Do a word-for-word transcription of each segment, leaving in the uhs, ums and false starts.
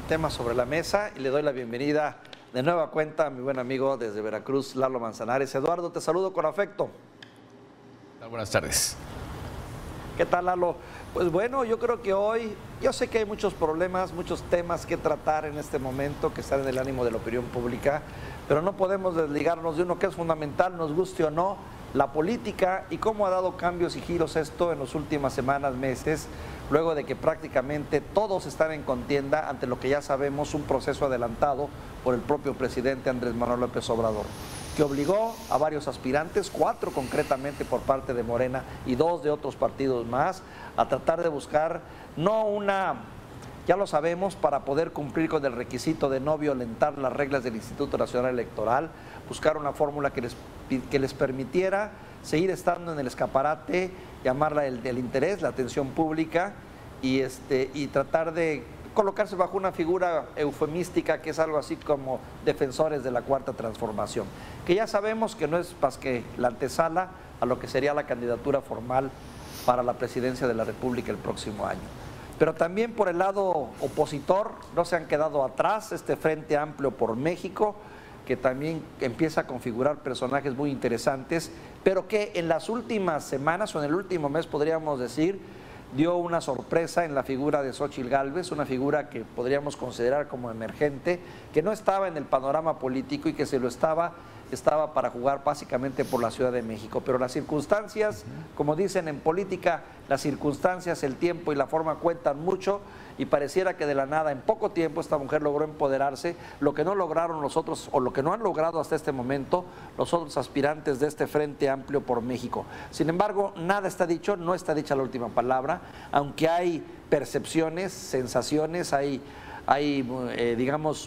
temas sobre la mesa y le doy la bienvenida de nueva cuenta a mi buen amigo desde Veracruz, Lalo Manzanares. Eduardo, te saludo con afecto. Buenas tardes. ¿Qué tal, Lalo? Pues bueno, yo creo que hoy, yo sé que hay muchos problemas, muchos temas que tratar en este momento que están en el ánimo de la opinión pública, pero no podemos desligarnos de uno que es fundamental, nos guste o no, la política y cómo ha dado cambios y giros esto en las últimas semanas, meses, luego de que prácticamente todos están en contienda ante lo que ya sabemos, un proceso adelantado por el propio presidente Andrés Manuel López Obrador, que obligó a varios aspirantes, cuatro concretamente por parte de Morena y dos de otros partidos más, a tratar de buscar no una, ya lo sabemos, para poder cumplir con el requisito de no violentar las reglas del Instituto Nacional Electoral, buscar una fórmula que les, que les permitiera seguir estando en el escaparate, llamarla el del interés, la atención pública, y, este, y tratar de colocarse bajo una figura eufemística que es algo así como defensores de la Cuarta Transformación, que ya sabemos que no es más que la antesala a lo que sería la candidatura formal para la presidencia de la República el próximo año. Pero también por el lado opositor no se han quedado atrás, este Frente Amplio por México, que también empieza a configurar personajes muy interesantes, pero que en las últimas semanas o en el último mes podríamos decir, dio una sorpresa en la figura de Xóchitl Gálvez, una figura que podríamos considerar como emergente, que no estaba en el panorama político y que se lo estaba, estaba para jugar básicamente por la Ciudad de México. Pero las circunstancias, como dicen en política, las circunstancias, el tiempo y la forma cuentan mucho, y pareciera que de la nada, en poco tiempo, esta mujer logró empoderarse, lo que no lograron los otros, o lo que no han logrado hasta este momento, los otros aspirantes de este Frente Amplio por México. Sin embargo, nada está dicho, no está dicha la última palabra, aunque hay percepciones, sensaciones, hay, hay eh, digamos,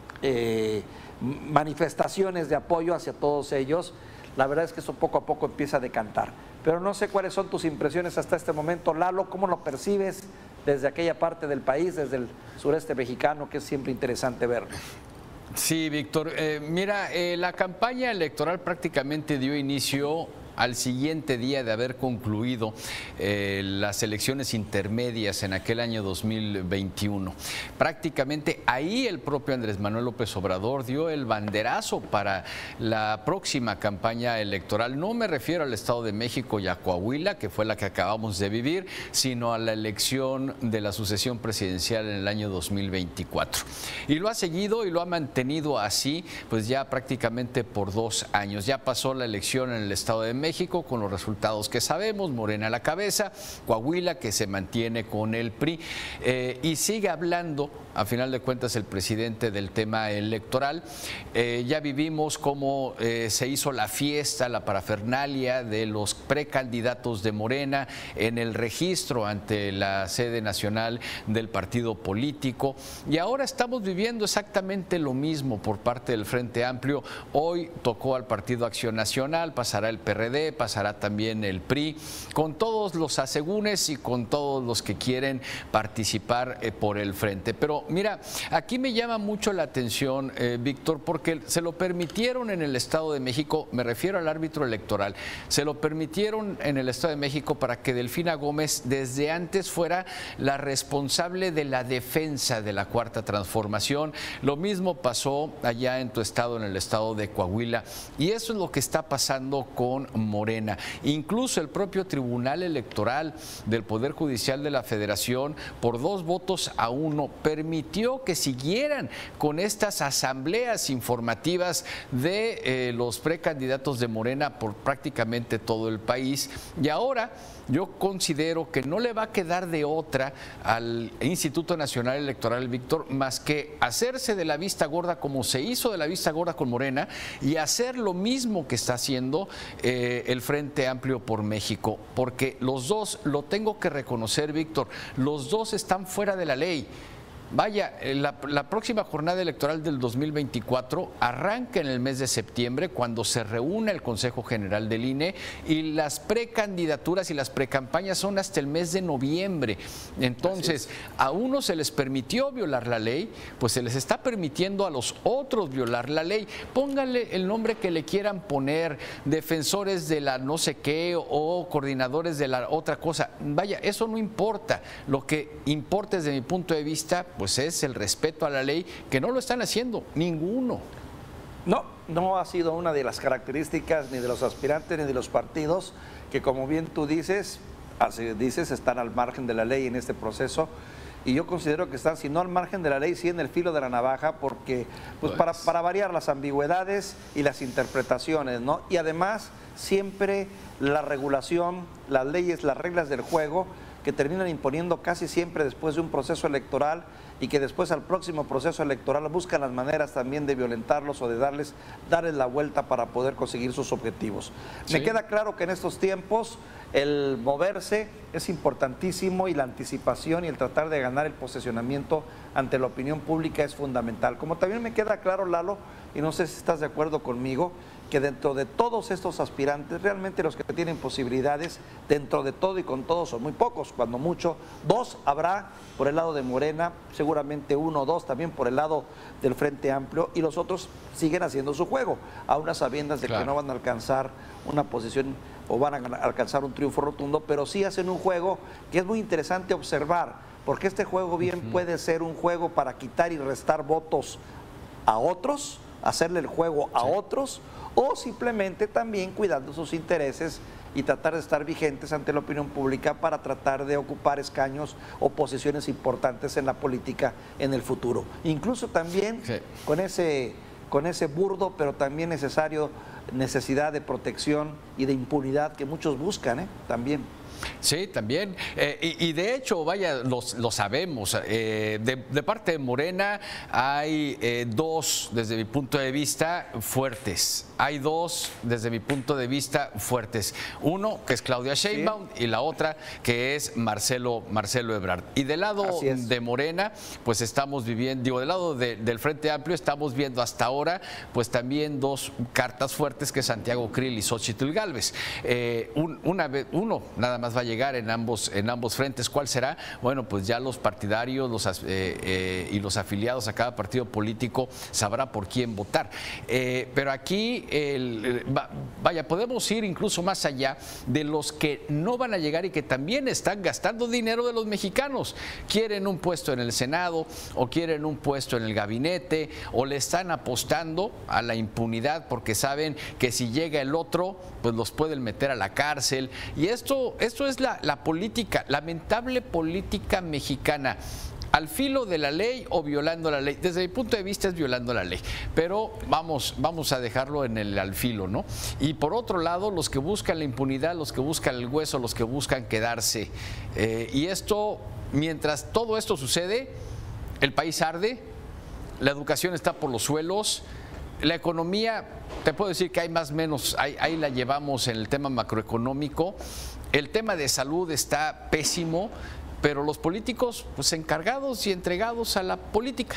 eh, manifestaciones de apoyo hacia todos ellos. La verdad es que eso poco a poco empieza a decantar. Pero no sé cuáles son tus impresiones hasta este momento, Lalo, ¿cómo lo percibes desde aquella parte del país, desde el sureste mexicano, que es siempre interesante verlo? Sí, Víctor, eh, mira, eh, la campaña electoral prácticamente dio inicio al siguiente día de haber concluido eh, las elecciones intermedias en aquel año dos mil veintiuno. Prácticamente ahí el propio Andrés Manuel López Obrador dio el banderazo para la próxima campaña electoral. No me refiero al Estado de México y a Coahuila, que fue la que acabamos de vivir, sino a la elección de la sucesión presidencial en el año dos mil veinticuatro. Y lo ha seguido y lo ha mantenido así, pues ya prácticamente por dos años. Ya pasó la elección en el Estado de México, México, con los resultados que sabemos, Morena a la cabeza, Coahuila que se mantiene con el P R I, eh, y sigue hablando, a final de cuentas, el presidente del tema electoral. Eh, ya vivimos cómo eh, se hizo la fiesta, la parafernalia de los precandidatos de Morena en el registro ante la sede nacional del partido político, y ahora estamos viviendo exactamente lo mismo por parte del Frente Amplio. Hoy tocó al Partido Acción Nacional, pasará el P R D, pasará también el P R I, con todos los asegúnes y con todos los que quieren participar eh, por el frente. Pero mira, aquí me llama mucho la atención, eh, Víctor, porque se lo permitieron en el Estado de México, me refiero al árbitro electoral, se lo permitieron en el Estado de México para que Delfina Gómez desde antes fuera la responsable de la defensa de la Cuarta Transformación. Lo mismo pasó allá en tu estado, en el estado de Coahuila, y eso es lo que está pasando con Morena. Incluso el propio Tribunal Electoral del Poder Judicial de la Federación, por dos votos a uno, permitió que siguieran con estas asambleas informativas de eh, los precandidatos de Morena por prácticamente todo el país. Y ahora yo considero que no le va a quedar de otra al Instituto Nacional Electoral, Víctor, más que hacerse de la vista gorda como se hizo de la vista gorda con Morena, y hacer lo mismo que está haciendo eh, el Frente Amplio por México, porque los dos, lo tengo que reconocer, Víctor, los dos están fuera de la ley. Vaya, la, la próxima jornada electoral del dos mil veinticuatro arranca en el mes de septiembre, cuando se reúne el Consejo General del I N E, y las precandidaturas y las precampañas son hasta el mes de noviembre. Entonces, a unos se les permitió violar la ley, pues se les está permitiendo a los otros violar la ley. Pónganle el nombre que le quieran poner, defensores de la no sé qué o coordinadores de la otra cosa. Vaya, eso no importa. Lo que importa desde mi punto de vista pues es el respeto a la ley, que no lo están haciendo ninguno. No, no ha sido una de las características ni de los aspirantes ni de los partidos que, como bien tú dices, así dices, están al margen de la ley en este proceso. Y yo considero que están, si no al margen de la ley, sí en el filo de la navaja, porque pues, pues. Para, para variar las ambigüedades y las interpretaciones, ¿no? Y además, siempre la regulación, las leyes, las reglas del juego, que terminan imponiendo casi siempre después de un proceso electoral y que después al próximo proceso electoral buscan las maneras también de violentarlos o de darles, darles la vuelta para poder conseguir sus objetivos. Sí. Me queda claro que en estos tiempos el moverse es importantísimo y la anticipación y el tratar de ganar el posicionamiento ante la opinión pública es fundamental. Como también me queda claro, Lalo, y no sé si estás de acuerdo conmigo, que dentro de todos estos aspirantes, realmente los que tienen posibilidades, dentro de todo y con todos son muy pocos, cuando mucho, dos habrá por el lado de Morena, seguramente uno o dos también por el lado del Frente Amplio, y los otros siguen haciendo su juego, a unas sabiendas de claro. que no van a alcanzar una posición o van a alcanzar un triunfo rotundo, pero sí hacen un juego que es muy interesante observar, porque este juego bien uh-huh. puede ser un juego para quitar y restar votos a otros, hacerle el juego a sí. otros, o simplemente también cuidando sus intereses y tratar de estar vigentes ante la opinión pública para tratar de ocupar escaños o posiciones importantes en la política en el futuro. Incluso también sí. con ese, con ese burdo, pero también necesario, necesidad de protección y de impunidad que muchos buscan, ¿eh? También. Sí, también. Eh, y, y de hecho, vaya, lo, lo sabemos. Eh, de, de parte de Morena hay eh, dos, desde mi punto de vista, fuertes. Hay dos, desde mi punto de vista, fuertes. Uno, que es Claudia Sheinbaum, sí. y la otra, que es Marcelo, Marcelo Ebrard. Y del lado de Morena, pues estamos viviendo, digo, del lado de, del Frente Amplio, estamos viendo hasta ahora, pues también dos cartas fuertes, que es Santiago Krill y Xochitl Gálvez. Eh, un, una vez, uno, nada más va a llegar en ambos, en ambos frentes. ¿Cuál será? Bueno, pues ya los partidarios los, eh, eh, y los afiliados a cada partido político sabrá por quién votar. Eh, pero aquí, el, vaya, podemos ir incluso más allá de los que no van a llegar y que también están gastando dinero de los mexicanos. Quieren un puesto en el Senado o quieren un puesto en el gabinete o le están apostando a la impunidad porque saben que si llega el otro, pues los pueden meter a la cárcel. Y esto, esto es la, la política, lamentable política mexicana. Al filo de la ley o violando la ley. Desde mi punto de vista es violando la ley, pero vamos, vamos a dejarlo en el al filo, ¿no? Y por otro lado, los que buscan la impunidad, los que buscan el hueso, los que buscan quedarse. Eh, y esto, mientras todo esto sucede, el país arde, la educación está por los suelos. La economía, te puedo decir que hay más o menos, ahí, ahí la llevamos en el tema macroeconómico. El tema de salud está pésimo, pero los políticos, pues encargados y entregados a la política.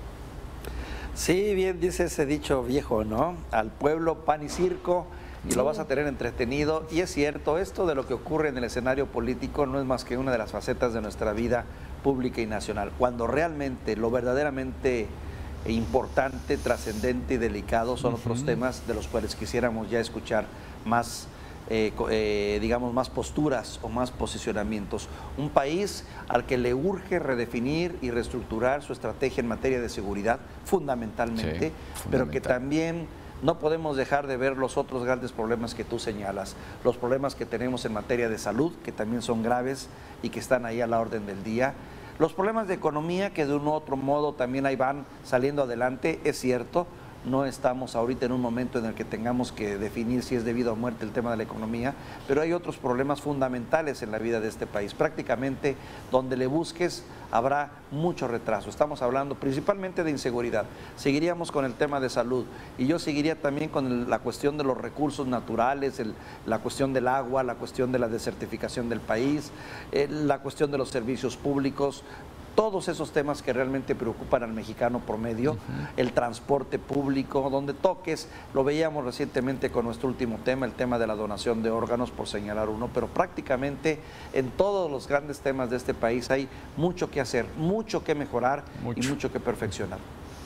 Sí, bien dice ese dicho viejo, ¿no? Al pueblo pan y circo, y lo vas a tener entretenido. Y es cierto, esto de lo que ocurre en el escenario político no es más que una de las facetas de nuestra vida pública y nacional. Cuando realmente, lo verdaderamente importante, trascendente y delicado son uh-huh. otros temas de los cuales quisiéramos ya escuchar más, eh, eh, digamos, más posturas o más posicionamientos. Un país al que le urge redefinir y reestructurar su estrategia en materia de seguridad, fundamentalmente, sí, fundamental. Pero que también no podemos dejar de ver los otros grandes problemas que tú señalas, los problemas que tenemos en materia de salud, que también son graves y que están ahí a la orden del día. Los problemas de economía que de un u otro modo también ahí van saliendo adelante, es cierto, no estamos ahorita en un momento en el que tengamos que definir si es debido a muerte el tema de la economía, pero hay otros problemas fundamentales en la vida de este país. Prácticamente donde le busques habrá mucho retraso. Estamos hablando principalmente de inseguridad. Seguiríamos con el tema de salud y yo seguiría también con el, la cuestión de los recursos naturales, el, la cuestión del agua, la cuestión de la desertificación del país, eh, la cuestión de los servicios públicos. Todos esos temas que realmente preocupan al mexicano promedio, uh-huh. el transporte público, donde toques, lo veíamos recientemente con nuestro último tema, el tema de la donación de órganos, por señalar uno, pero prácticamente en todos los grandes temas de este país hay mucho que hacer, mucho que mejorar mucho. y mucho que perfeccionar.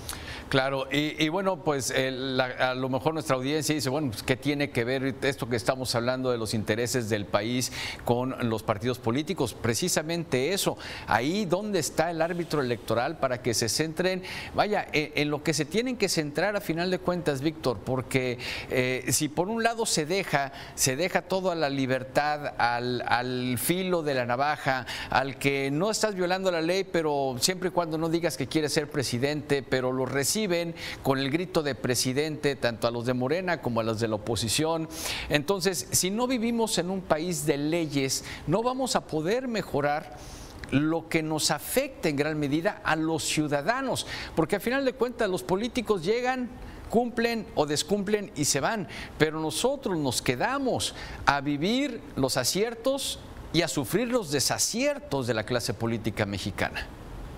Claro, y, y bueno, pues eh, la, a lo mejor nuestra audiencia dice, bueno, pues, ¿qué tiene que ver esto que estamos hablando de los intereses del país con los partidos políticos? Precisamente eso, ahí donde está el árbitro electoral para que se centren, vaya, en, en lo que se tienen que centrar a final de cuentas, Víctor, porque eh, si por un lado se deja, se deja todo a la libertad, al, al filo de la navaja, al que no estás violando la ley, pero siempre y cuando no digas que quieres ser presidente, pero lo reciben con el grito de presidente, tanto a los de Morena como a los de la oposición. Entonces, si no vivimos en un país de leyes, no vamos a poder mejorar lo que nos afecta en gran medida a los ciudadanos, porque al final de cuentas los políticos llegan, cumplen o descumplen y se van, pero nosotros nos quedamos a vivir los aciertos y a sufrir los desaciertos de la clase política mexicana.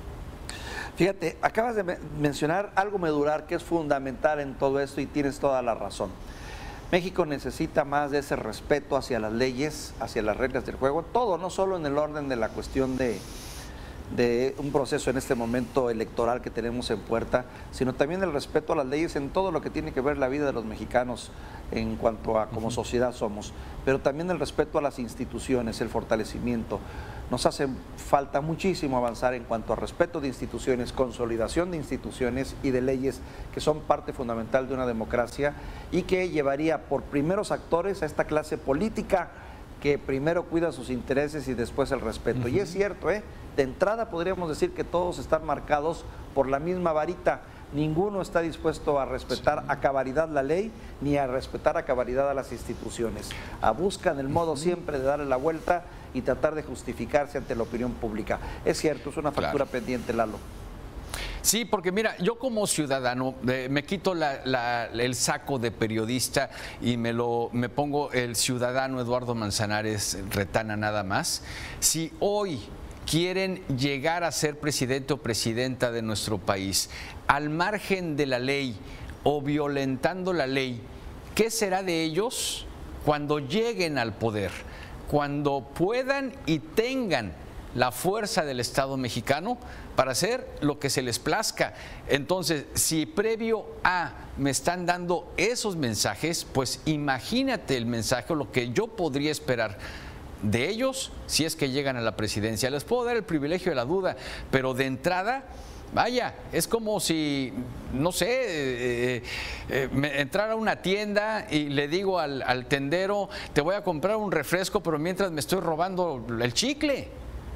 Fíjate, acabas de mencionar algo medular que es fundamental en todo esto y tienes toda la razón. México necesita más de ese respeto hacia las leyes, hacia las reglas del juego, todo, no solo en el orden de la cuestión de, de un proceso en este momento electoral que tenemos en puerta, sino también el respeto a las leyes en todo lo que tiene que ver la vida de los mexicanos en cuanto a como sociedad somos, pero también el respeto a las instituciones, el fortalecimiento. Nos hace falta muchísimo avanzar en cuanto a respeto de instituciones, consolidación de instituciones y de leyes que son parte fundamental de una democracia y que llevaría por primeros actores a esta clase política que primero cuida sus intereses y después el respeto. Uh-huh. Y es cierto, ¿eh? De entrada podríamos decir que todos están marcados por la misma varita. Ninguno está dispuesto a respetar a cabalidad la ley ni a respetar a cabalidad a las instituciones. A buscan el modo siempre de darle la vuelta y tratar de justificarse ante la opinión pública. Es cierto, es una factura claro. pendiente, Lalo. Sí, porque mira, yo como ciudadano eh, me quito la, la, el saco de periodista y me lo me pongo el ciudadano Eduardo Manzanares Retana nada más. Si hoy quieren llegar a ser presidente o presidenta de nuestro país, al margen de la ley o violentando la ley, ¿qué será de ellos cuando lleguen al poder? Cuando puedan y tengan la fuerza del Estado mexicano para hacer lo que se les plazca. Entonces, si previo a me están dando esos mensajes, pues imagínate el mensaje o lo que yo podría esperar de ellos si es que llegan a la presidencia. Les puedo dar el privilegio de la duda, pero de entrada, vaya, es como si, no sé, eh, eh, me entrara a una tienda y le digo al, al tendero, te voy a comprar un refresco, pero mientras me estoy robando el chicle.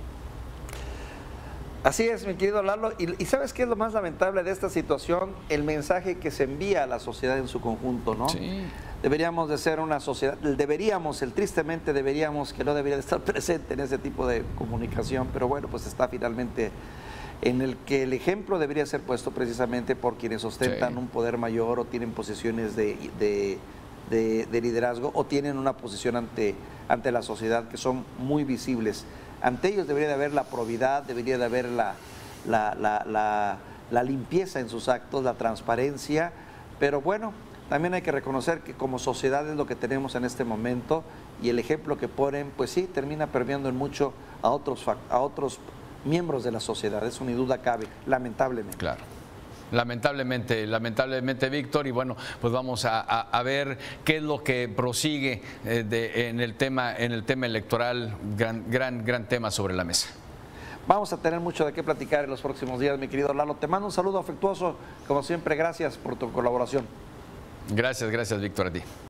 Así es, mi querido Lalo, y, y ¿sabes qué es lo más lamentable de esta situación? El mensaje que se envía a la sociedad en su conjunto, ¿no? Sí. Deberíamos de ser una sociedad, deberíamos, el tristemente deberíamos, que no debería de estar presente en ese tipo de comunicación, pero bueno, pues está finalmente en el que el ejemplo debería ser puesto precisamente por quienes ostentan sí. un poder mayor o tienen posiciones de, de, de, de liderazgo o tienen una posición ante, ante la sociedad que son muy visibles. Ante ellos debería de haber la probidad, debería de haber la, la, la, la, la limpieza en sus actos, la transparencia, pero bueno, también hay que reconocer que como sociedad es lo que tenemos en este momento y el ejemplo que ponen, pues sí, termina permeando en mucho a otros, a otros miembros de la sociedad, eso ni duda cabe, lamentablemente. Claro. Lamentablemente, lamentablemente, Víctor, y bueno, pues vamos a, a, a ver qué es lo que prosigue eh, de, en el tema, en el tema electoral, gran, gran, gran tema sobre la mesa. Vamos a tener mucho de qué platicar en los próximos días, mi querido Lalo. Te mando un saludo afectuoso, como siempre, gracias por tu colaboración. Gracias, gracias, Víctor, a ti.